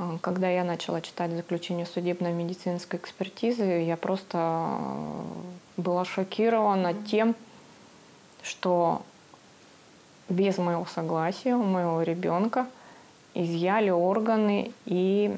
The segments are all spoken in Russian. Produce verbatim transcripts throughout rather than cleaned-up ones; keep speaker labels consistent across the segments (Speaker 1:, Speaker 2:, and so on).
Speaker 1: Когда я начала читать заключение судебно-медицинской экспертизы, я просто была шокирована тем, что без моего согласия у моего ребенка изъяли органы и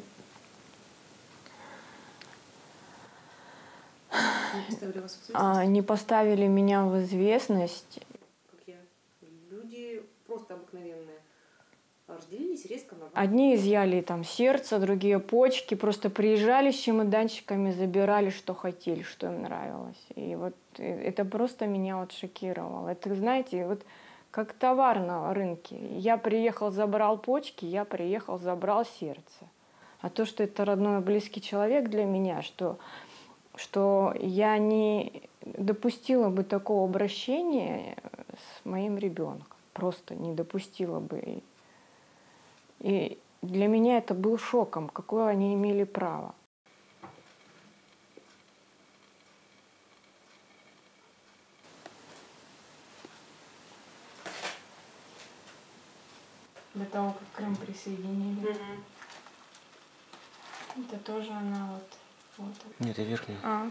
Speaker 2: Не поставили вас в известность?
Speaker 1: а, не поставили меня в известность.
Speaker 2: Как я. Люди просто обыкновенные. Разделились резко на...
Speaker 1: Одни изъяли там сердце, другие почки, просто приезжали с чемоданчиками, забирали, что хотели, что им нравилось. И вот это просто меня вот шокировало. Это, знаете, вот как товар на рынке. Я приехал, забрал почки, я приехал, забрал сердце. А то, что это родной и близкий человек для меня, что, что я не допустила бы такого обращения с моим ребенком. Просто не допустила бы. И для меня это был шоком, какое они имели право. До того, как Крым присоединили.
Speaker 2: Угу.
Speaker 1: Это тоже она вот. вот.
Speaker 3: Нет, я верхняя.
Speaker 1: А.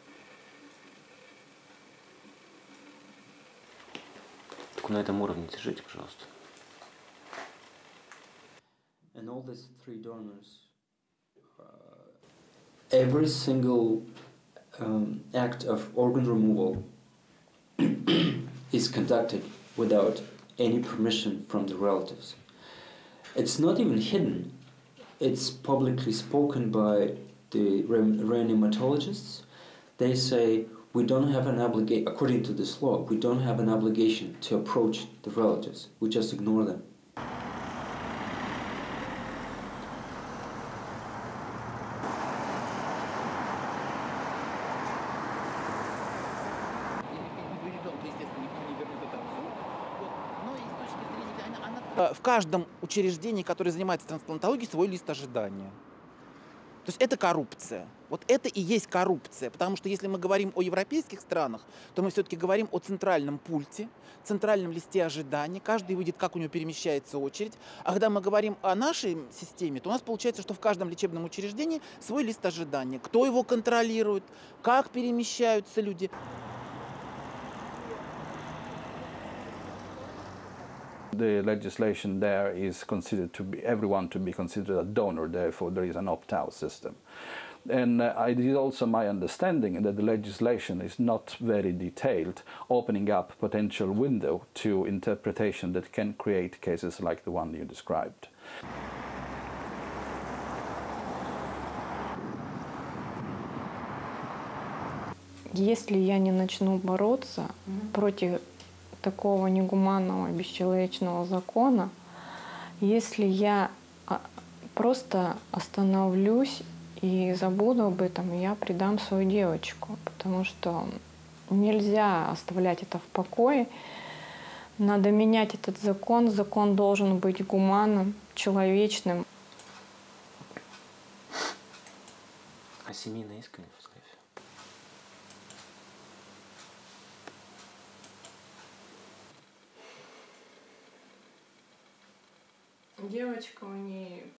Speaker 3: Только на этом уровне держите, пожалуйста.
Speaker 4: And all these three donors, uh, every single um, act of organ removal is conducted without any permission from the relatives. It's not even hidden. It's publicly spoken by the reanimatologists. They say, we don't have an obligation, according to this law, we don't have an obligation to approach the relatives. We just ignore them.
Speaker 5: В каждом учреждении, которое занимается трансплантологией, свой лист ожидания. То есть это коррупция. Вот это и есть коррупция. Потому что если мы говорим о европейских странах, то мы все-таки говорим о центральном пульте, центральном листе ожидания. Каждый видит, как у него перемещается очередь. А когда мы говорим о нашей системе, то у нас получается, что в каждом лечебном учреждении свой лист ожидания. Кто его контролирует, как перемещаются люди.
Speaker 6: The legislation there is considered to be everyone to be considered a donor, therefore there is an opt-out system. And uh, it is also my understanding that the legislation is not very detailed, opening up potential window to interpretation that can create cases like the one you described.
Speaker 1: Если я не начну бороться mm-hmm. против такого негуманного, бесчеловечного закона, если я просто остановлюсь и забуду об этом, я предам свою девочку, потому что нельзя оставлять это в покое. Надо менять этот закон. Закон должен быть гуманным, человечным.
Speaker 3: А семейная искренность?
Speaker 1: Девочка у нее